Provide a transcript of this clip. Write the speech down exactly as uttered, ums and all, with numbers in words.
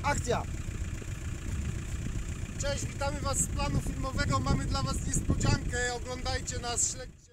Akcja! Cześć, witamy Was z planu filmowego. Mamy dla Was niespodziankę. Oglądajcie nas, śledźcie.